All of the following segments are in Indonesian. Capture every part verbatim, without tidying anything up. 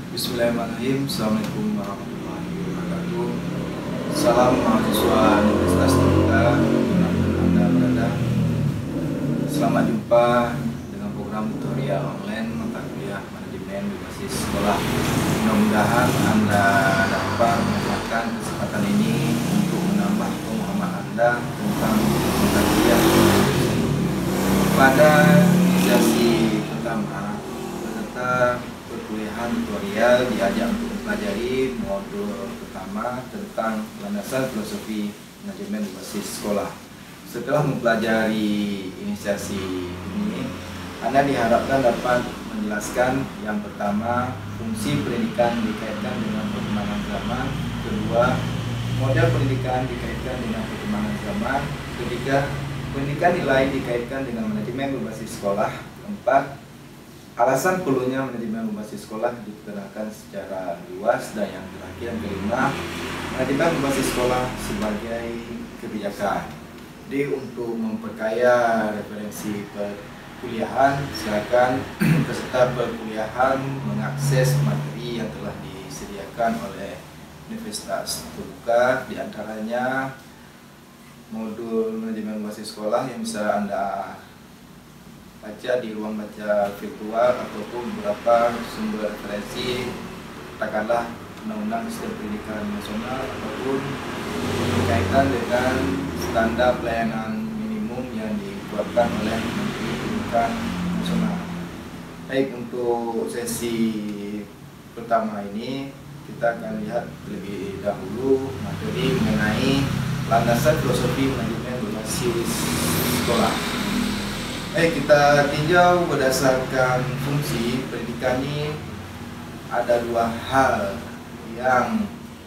Bismillahirrahmanirrahim. Assalamualaikum warahmatullahi wabarakatuh. Salam mahasiswa Universitas Terbuka dimanapun Anda berada. Selamat jumpa dengan program tutorial online mata kuliah manajemen berbasis sekolah. Mudah-mudahan Anda dapat memanfaatkan kesempatan ini untuk menambah pemahaman Anda tentang mata kuliah. Pada sesi pertama, peserta perkuliahan tutorial diajak untuk mempelajari modul pertama tentang landasan filosofi manajemen berbasis sekolah. Setelah mempelajari inisiasi ini, Anda diharapkan dapat menjelaskan yang pertama, fungsi pendidikan dikaitkan dengan perkembangan zaman. Kedua, model pendidikan dikaitkan dengan perkembangan zaman. Ketiga, pendidikan nilai dikaitkan dengan manajemen berbasis sekolah. Keempat, alasan perlunya manajemen berbasis sekolah diperkenalkan secara luas. Dan yang terakhir, yang kelima, manajemen berbasis sekolah sebagai kebijakan. Jadi untuk memperkaya referensi perkuliahan, silakan peserta perkuliahan mengakses materi yang telah disediakan oleh Universitas Terbuka, diantaranya modul manajemen berbasis sekolah yang bisa Anda baca di ruang baca virtual ataupun beberapa sumber referensi, katakanlah Undang-Undang Sistem Pendidikan Nasional ataupun berkaitan dengan standar pelayanan minimum yang dikeluarkan oleh Menteri Pendidikan Nasional. Baik, untuk sesi pertama ini kita akan lihat terlebih dahulu materi mengenai landasan filosofi manajemen berbasis sekolah. Baik, kita tinjau berdasarkan fungsi pendidikan ini ada dua hal yang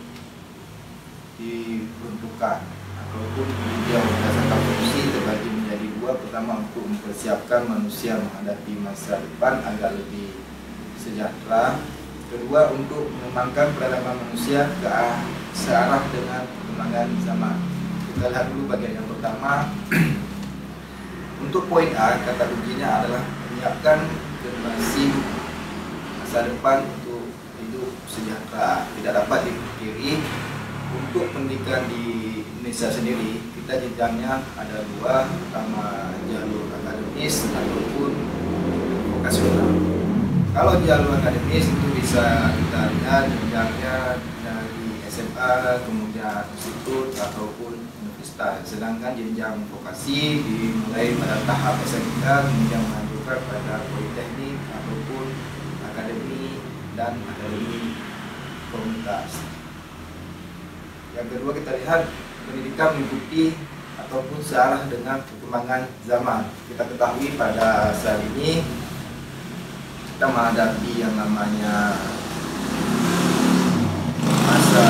diperuntukkan ataupun ditinjau berdasarkan fungsi terbagi menjadi dua. Pertama, untuk mempersiapkan manusia menghadapi masa depan agar lebih sejahtera. Kedua, untuk mengembangkan peradaban manusia ke arah searah dengan perkembangan zaman. Kita lihat dulu bagian yang pertama. Untuk poin A, kata kuncinya adalah menyiapkan generasi masa depan untuk hidup sejahtera. Tidak dapat dipungkiri untuk pendidikan di Indonesia sendiri, kita jenjangnya ada dua, pertama jalur akademis ataupun vokasional. Kalau jalur akademis itu bisa kita lihat jenjangnya dari S M A, kemudian institut ataupun universitas. Sedangkan jenjang vokasi dimulai pada tahap S M K, kemudian melanjutkan pada politeknik ataupun akademi dan akademi komunitas. Yang kedua, kita lihat pendidikan mengikuti ataupun searah dengan perkembangan zaman. Kita ketahui pada saat ini kita menghadapi yang namanya masa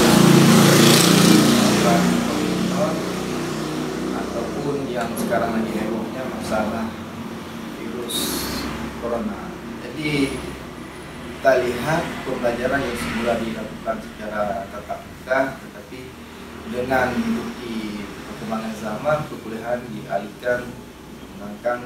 ataupun yang sekarang lagi hebohnya masalah virus corona. Jadi kita lihat pembelajaran yang semula dilakukan secara tatap muka, tetapi dengan mengikuti perkembangan zaman, perkuliahan dialihkan menggunakan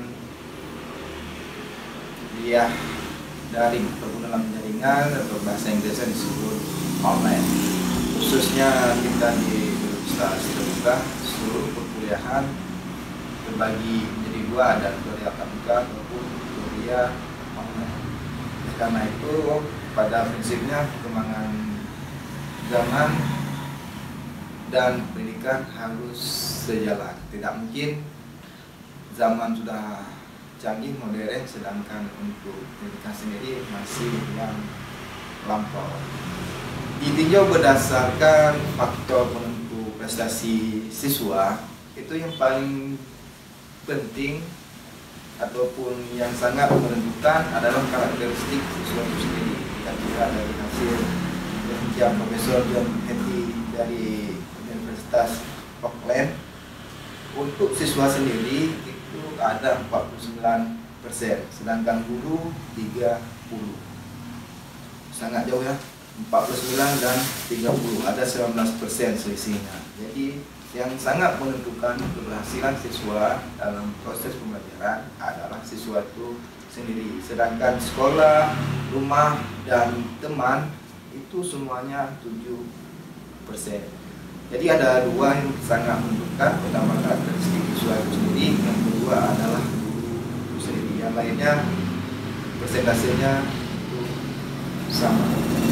kuliah daring ataupun dalam jaringan atau bahasa Inggrisnya disebut online. Khususnya kita di Universitas Terbuka, seluruh perkuliahan terbagi menjadi dua, ada kuliah tatap muka ataupun kuliah online. Karena itu pada prinsipnya perkembangan zaman dan pendidikan harus sejalan. Tidak mungkin zaman sudah canggih modern sedangkan untuk pendidikan sendiri masih yang lampau. Ditinjau berdasarkan faktor penentu prestasi siswa, itu yang paling penting ataupun yang sangat menentukan adalah karakteristik siswa itu sendiri. Kita lihat dari hasil penelitian Profesor John Hattie dari Universitas Auckland, untuk siswa sendiri itu ada empat puluh sembilan persen, sedangkan guru tiga puluh. Sangat jauh ya, empat puluh sembilan dan tiga puluh, ada sembilan belas persen selisihnya. Jadi yang sangat menentukan keberhasilan siswa dalam proses pembelajaran adalah siswa itu sendiri. Sedangkan sekolah rumah dan teman itu semuanya tujuh persen. Jadi ada dua yang sangat menentukan, pertama karakteristik visual itu sendiri, yang kedua adalah guru sendiri, yang lainnya persentasenya itu sama.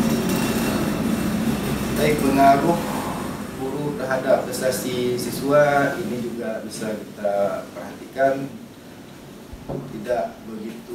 Baik, pengaruh guru terhadap prestasi siswa ini juga bisa kita perhatikan, tidak begitu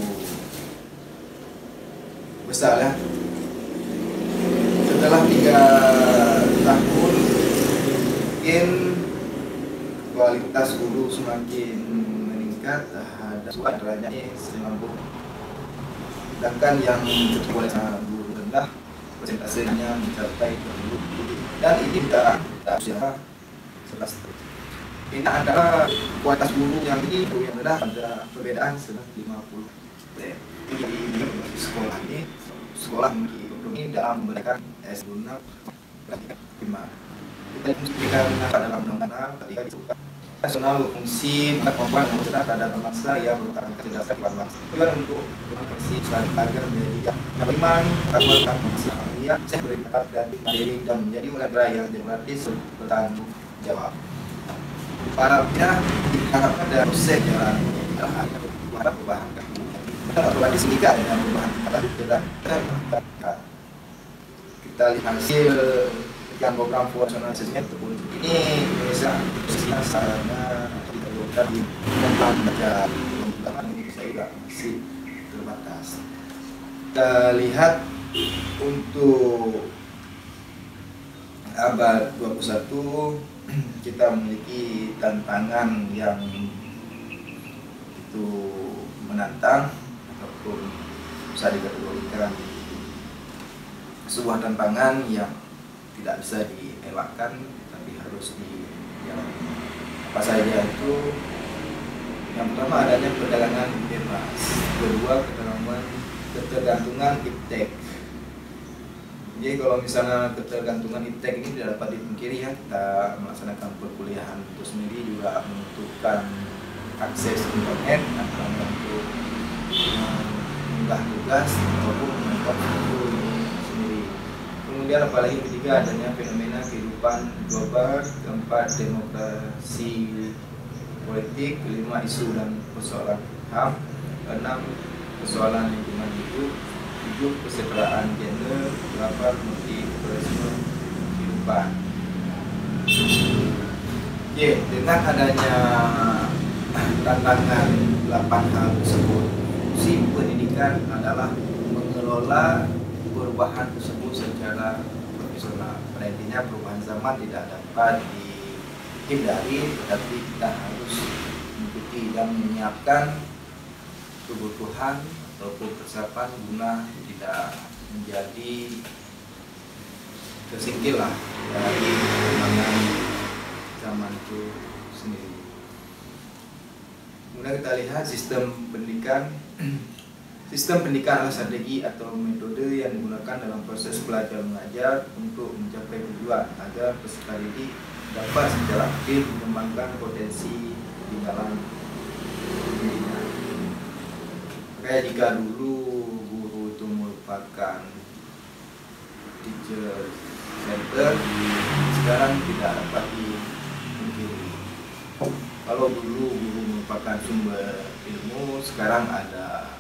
besar ya. Setelah tiga tahun mungkin kualitas guru semakin meningkat terhadap suaranya sembilan puluh, sedangkan yang kualitas guru rendah persentasenya mencapai dua puluh, dan ini tidak usia sebelas. Ini antara kualitas guru yang tinggi dan yang rendah ada perbedaan sekitar lima puluh persen. Di sekolah ini sekolah ini dalam memberikan S guna lima. Kita mestikan dalam undang-undang ketika disebutkan nasional fungsi kemampuan mencerna terhadap bangsa yang merupakan kecerdasan di bangsa. Tujuan untuk mengatasi agar menjadi beriman, takwa, dan bangsa yang saya berkata dan mandiri dan menjadi warga yang demokratis bertanggung jawab. Harapnya diharapkan dalam proses jalan adalah hanya perubahan. Kita perubahan di sini kan dengan perubahan kata dan kita lihat hasil yang program nasionalisasinya tersebut ini Indonesia posisinya sarana diperlukan di tentang baca perkembangan ini saya juga masih terbatas. Kita lihat untuk abad dua puluh satu kita memiliki tantangan yang itu menantang ataupun bisa dikategorikan sebuah tantangan yang tidak bisa dielakkan tapi harus dijalani. Apa saja itu? Yang pertama adanya perdagangan bebas, kedua ketergantungan ketergantungan iptek. Jadi kalau misalnya ketergantungan iptek ini tidak dapat dipungkiri ya, kita melaksanakan perkuliahan itu sendiri juga membutuhkan akses internet atau untuk mengunggah tugas ataupun menonton itu sendiri. Kemudian apalagi ketiga adanya fenomena kehidupan global, keempat demokrasi politik, kelima isu dan persoalan H A M, keenam persoalan lingkungan hidup, tujuh kesetaraan gender, delapan multikulturalisme kehidupan. Oke, dengan adanya tantangan delapan hal tersebut, fungsi pendidikan adalah mengelola perubahan tersebut secara profesional. Pada intinya perubahan zaman tidak dapat dihindari, tetapi kita harus mengikuti dan menyiapkan kebutuhan ataupun persiapan guna tidak menjadi tersingkir lah dari perkembangan zaman itu sendiri. Kemudian kita lihat sistem pendidikan. Sistem pendidikan adalah strategi atau metode yang digunakan dalam proses belajar mengajar untuk mencapai tujuan agar peserta didik dapat secara aktif mengembangkan potensi di dalam dirinya. Kayak jika dulu guru itu merupakan teacher center, sekarang tidak dapat dipungkiri. Kalau dulu guru merupakan sumber ilmu, sekarang ada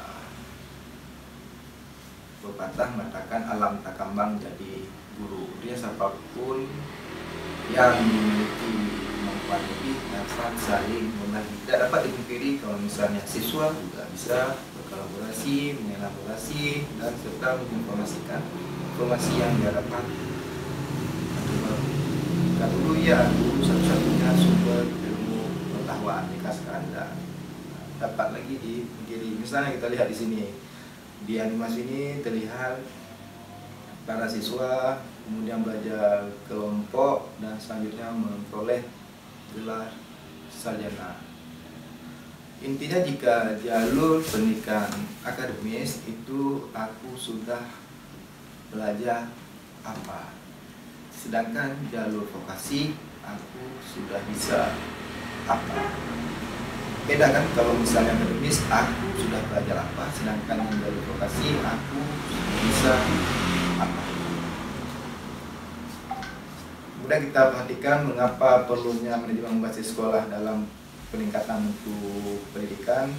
pepatah mengatakan alam tak kambang jadi guru. Dia siapapun yang memiliki kemampuan lebih dapat saling membagi. Tidak dapat dipungkiri kalau misalnya siswa juga bisa berkolaborasi, mengelaborasi dan serta menginformasikan informasi yang dia dapat. Kalau dulu ya guru satu-satunya sumber ilmu pengetahuan, jika sekarang tidak dapat lagi dipungkiri. Misalnya kita lihat di sini. Di animasi ini terlihat para siswa kemudian belajar kelompok dan selanjutnya memperoleh gelar sarjana. Intinya jika jalur pendidikan akademis itu aku sudah belajar apa, sedangkan jalur vokasi aku sudah bisa apa. beda kan kalau misalnya akademis aku sudah belajar apa, sedangkan yang dari vokasi aku bisa apa. Kemudian kita perhatikan mengapa perlunya manajemen berbasis sekolah dalam peningkatan untuk pendidikan.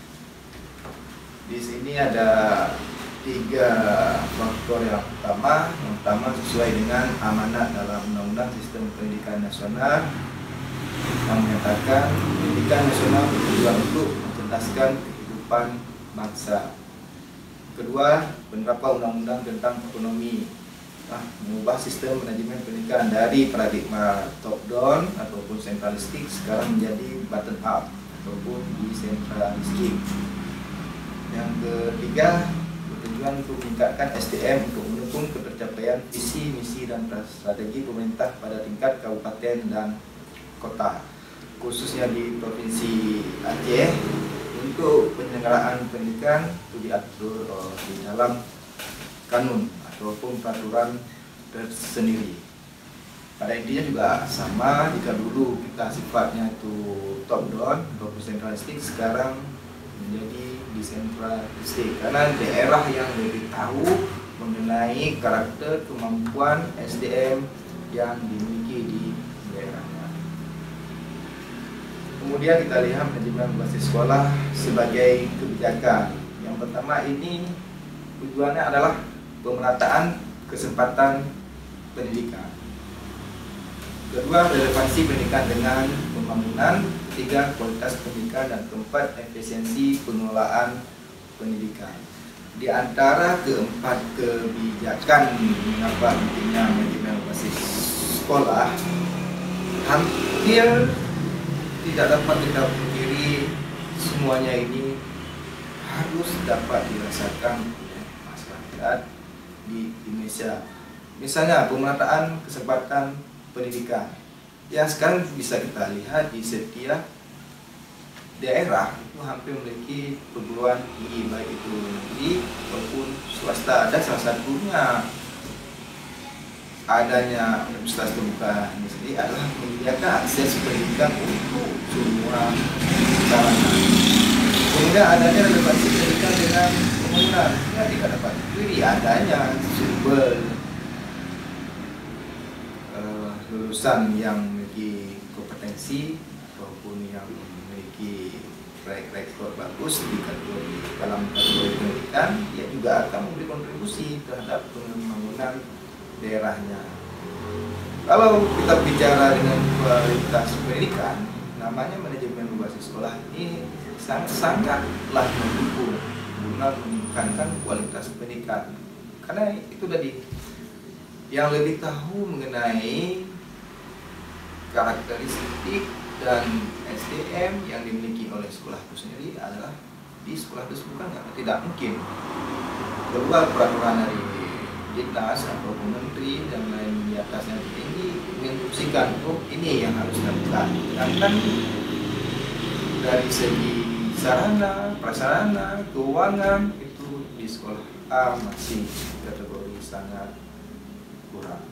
Di sini ada tiga faktor yang utama. Yang pertama, sesuai dengan amanat dalam Undang-Undang Sistem Pendidikan Nasional yang menyatakan pendidikan nasional bertujuan untuk mencerdaskan kehidupan bangsa. Kedua, penerapan undang-undang tentang ekonomi, nah, mengubah sistem manajemen pendidikan dari paradigma top down ataupun sentralistik sekarang menjadi bottom up ataupun desentralistik. Yang ketiga, bertujuan untuk meningkatkan S D M untuk mendukung ketercapaian visi, misi, dan strategi pemerintah pada tingkat kabupaten dan kota, khususnya di Provinsi Aceh. Untuk penyelenggaraan pendidikan itu diatur uh, di dalam kanun ataupun peraturan tersendiri. Pada intinya juga sama, jika dulu kita sifatnya itu top down ataupun sentralistik, sekarang menjadi desentralistik karena daerah yang lebih tahu mengenai karakter kemampuan S D M yang dimiliki di daerahnya. Kemudian kita lihat manajemen berbasis sekolah sebagai kebijakan. Yang pertama ini tujuannya adalah pemerataan kesempatan pendidikan. Kedua, relevansi pendidikan dengan pembangunan. Ketiga, kualitas pendidikan. Dan keempat, efisiensi pengelolaan pendidikan. Di antara keempat kebijakan mengapa pentingnya manajemen berbasis sekolah, hampir tidak dapat kita pungkiri semuanya ini harus dapat dirasakan oleh masyarakat di Indonesia. Misalnya pemerataan kesempatan pendidikan. Ya, sekarang bisa kita lihat di setiap daerah itu hampir memiliki perguruan tinggi, baik itu negeri maupun swasta. Ada salah satunya adanya universitas terbuka ini sendiri adalah menyediakan akses pendidikan untuk semua kalangan. Kemudian adanya relevansi pendidikan dengan pembangunan. Ya, tidak dapat dipungkiri adanya sumber uh, lulusan yang memiliki kompetensi ataupun yang memiliki track record bagus di kategori dalam kategori pendidikan, dia juga akan memberi kontribusi terhadap pembangunan daerahnya. Kalau kita bicara dengan kualitas pendidikan, namanya manajemen berbasis sekolah ini sangat-sangatlah mendukung guna meningkatkan kualitas pendidikan. Karena itu tadi yang lebih tahu mengenai karakteristik dan S D M yang dimiliki oleh sekolah itu sendiri adalah di sekolah itu bukan tidak mungkin keluar peraturan dari dinas atau menteri dan lain di atasnya ini menginstruksikan, oh ini yang harus dilakukan. Sedangkan dari segi sarana, prasarana, keuangan itu di sekolah A masih kategori sangat kurang.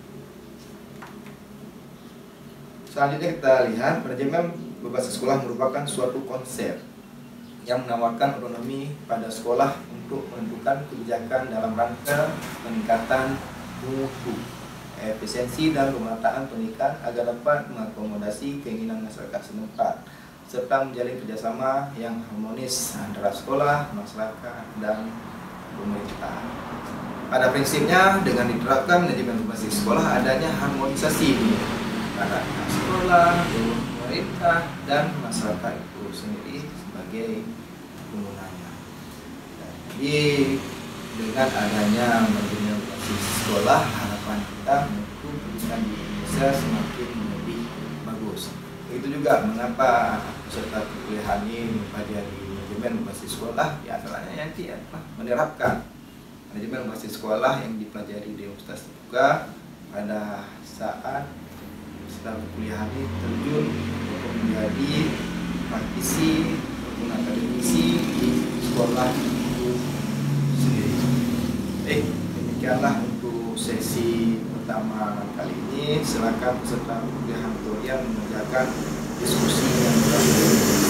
Selanjutnya kita lihat manajemen berbasis sekolah merupakan suatu konsep yang menawarkan otonomi pada sekolah untuk menentukan kebijakan dalam rangka peningkatan mutu, efisiensi dan pemerataan pendidikan agar dapat mengakomodasi keinginan masyarakat setempat serta menjalin kerjasama yang harmonis antara sekolah, masyarakat, dan pemerintah. Pada prinsipnya dengan diterapkan manajemen berbasis sekolah adanya harmonisasi antara sekolah, pemerintah, dan masyarakat itu sendiri sebagai penggunanya. Jadi dengan adanya manajemen berbasis sekolah, harapan kita untuk pendidikan di Indonesia semakin lebih bagus. Begitu juga mengapa peserta perkuliahan ini mempelajari manajemen berbasis sekolah, di antaranya yang adalah menerapkan manajemen berbasis sekolah yang dipelajari di Universitas Terbuka pada saat setelah perkuliahan ini terjun untuk menjadi praktisi ataupun akademisi di sekolah itu sendiri. Baik, demikianlah untuk sesi pertama kali ini. Silakan peserta perkuliahan tutorial mengerjakan diskusi yang telah